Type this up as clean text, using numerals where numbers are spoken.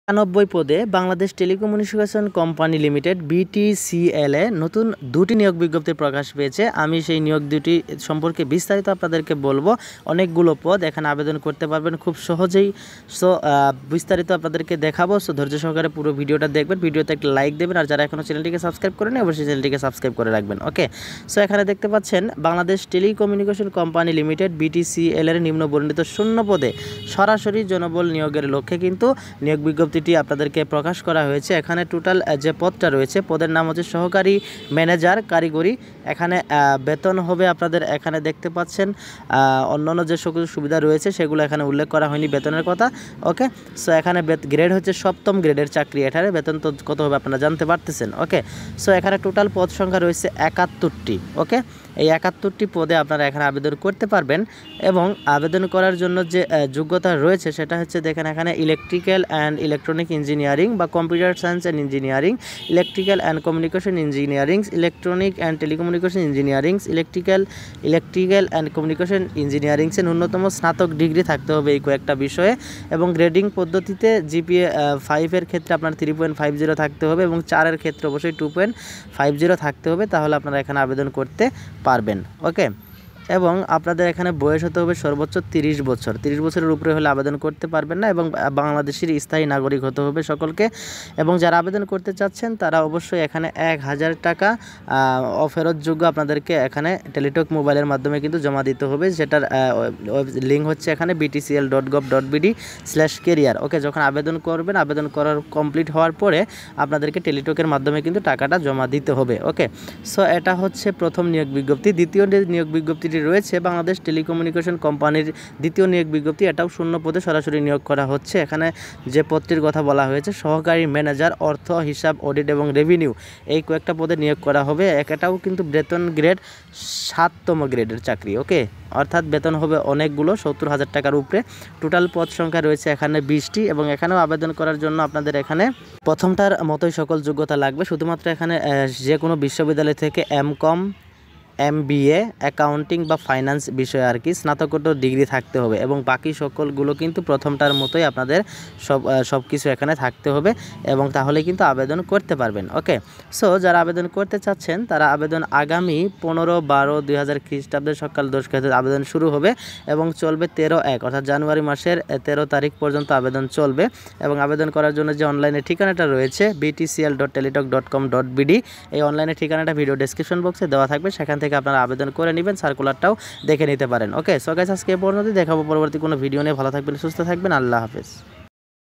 ৯৯ পদে Bangladesh telecommunication company limited BTCL এ নতুন দুটি নিয়োগ বিজ্ঞপ্তি প্রকাশ পেয়েছে। আমি সেই নিয়োগ দুটি সম্পর্কে বিস্তারিত আপনাদেরকে বলবো। অনেকগুলো পদ এখানে আবেদন করতে পারবেন খুব সহজেই। সো বিস্তারিত আপনাদেরকে দেখাবো। সো ধৈর্য সহকারে পুরো ভিডিওটা দেখবেন, ভিডিওতে একটা লাইক দেবেন, আর যারা এখনও চ্যানেলটিকে সাবস্ক্রাইব করেনি অবশ্যই চ্যানেলটিকে সাবস্ক্রাইব করে রাখবেন। ওকে, সো এখানে দেখতে পাচ্ছেন Bangladesh telecommunication company limited BTCL এর নিম্নবর্ণিত শূন্য পদে সরাসরি জনবল নিয়োগের লক্ষ্যে কিন্তু নিয়োগ বিজ্ঞপ্তি আপনাদেরকে প্রকাশ করা হয়েছে। এখানে টোটাল যে পদটা রয়েছে, পদের নাম হচ্ছে সহকারী ম্যানেজার কারিগরি। এখানে বেতন হবে আপনাদের, এখানে দেখতে পাচ্ছেন অন্যান্য যে সকল সুবিধা রয়েছে সেগুলো এখানে উল্লেখ করা হয়নি বেতনের কথা। ওকে, সো এখানে গ্রেড হচ্ছে 7ম গ্রেডের চাকরি। এখানে বেতন তো কত হবে আপনারা জানতে পারতেছেন। ওকে, সো এখানে টোটাল পদ সংখ্যা রয়েছে 71টি। ওকে, এই 71টি পদে আপনারা এখানে আবেদন করতে পারবেন এবং আবেদন করার জন্য যে যোগ্যতা রয়েছে সেটা হচ্ছে দেখেন এখানে ইলেকট্রিক্যাল অ্যান্ড ইলেকট্রনিক ইঞ্জিনিয়ারিং বা computer science and engineering, electrical and communication engineering, electronic and telecommunication engineering, electrical and communication ইঞ্জিনিয়ারিংসে ন্যূনতম স্নাতক ডিগ্রি থাকতে হবে এই কয়েকটা বিষয়ে। এবং গ্রেডিং পদ্ধতিতে GPA 5-এর ক্ষেত্রে আপনার 3.50 থাকতে হবে এবং 4-এর ক্ষেত্রে অবশ্যই 2.50 থাকতে হবে, তাহলে আপনারা এখানে আবেদন করতে পারবেন। ওকে, এবং আপনাদের এখানে বয়স হতে হবে সর্বোচ্চ 30 বছর। 30 বছরের উপরে হলে আবেদন করতে পারবেন না এবং বাংলাদেশের স্থায়ী নাগরিক হতে হবে সকলকে। এবং যারা আবেদন করতে চাচ্ছেন তারা অবশ্যই এখানে 1000 টাকা অফেরতযোগ্য আপনাদেরকে এখানে টেলিটক মোবাইলের মাধ্যমে কিন্তু জমা দিতে হবে, যেটার লিঙ্ক হচ্ছে এখানে btcl.gov.bd/career। ওকে, যখন আবেদন করবেন, আবেদন করার কমপ্লিট হওয়ার পরে আপনাদেরকে টেলিটকের মাধ্যমে কিন্তু টাকাটা জমা দিতে হবে। ওকে, সো এটা হচ্ছে প্রথম নিয়োগ বিজ্ঞপ্তি। দ্বিতীয় নিয়োগ বিজ্ঞপ্তিটি রয়েছে বাংলাদেশ টেলিকমিউনিকেশন কোম্পানির দ্বিতীয় নিয়োগ বিজ্ঞপ্তি। এটাও শূন্য পদে সরাসরি নিয়োগ করা হচ্ছে। এখানে যে পদটির কথা বলা হয়েছে সহকারী ম্যানেজার অর্থ, হিসাব, অডিট এবং রেভিনিউ, এই কয়েকটা পদে নিয়োগ করা হবে। এটাও কিন্তু বেতন গ্রেড 7তম গ্রেডের চাকরি। ওকে, অর্থাৎ বেতন হবে অনেকগুলো, 70,000 টাকার উপরে। টোটাল পদ সংখ্যা রয়েছে এখানে 20টি এবং এখানেও আবেদন করার জন্য আপনাদের এখানে প্রথমটার মতোই সকল যোগ্যতা লাগবে। শুধুমাত্র এখানে যে কোনো বিশ্ববিদ্যালয় থেকে MCOM, MBA, অ্যাকাউন্টিং বা ফাইন্যান্স বিষয়ে আর কি স্নাতকোত্তর ডিগ্রি থাকতে হবে এবং বাকি সকলগুলো কিন্তু প্রথমটার মতোই আপনাদের সব কিছু এখানে থাকতে হবে এবং তাহলে কিন্তু আবেদন করতে পারবেন। ওকে, সো যারা আবেদন করতে চাচ্ছেন তারা আবেদন আগামী 15/12/2000 খ্রিস্টাব্দের সকাল 10টায় আবেদন শুরু হবে এবং চলবে 13/1 অর্থাৎ জানুয়ারি মাসের 13 তারিখ পর্যন্ত আবেদন চলবে। এবং আবেদন করার জন্য যে অনলাইনে ঠিকানাটা রয়েছে btcl.teletalk.com.bd, এই অনলাইনে ঠিকানাটা ভিডিও ডেসক্রিপশন বক্সে দেওয়া থাকবে, সেখান থেকে আপনারা আবেদন করে নেবেন, সার্কুলারটাও দেখে নিতে পারেন। ওকে, সো গাইস আজকে এই পর্যন্ত, দেখাবো পরবর্তী কোনো ভিডিও নিয়ে। ভালো থাকবেন, সুস্থ থাকবেন, আল্লাহ হাফেজ।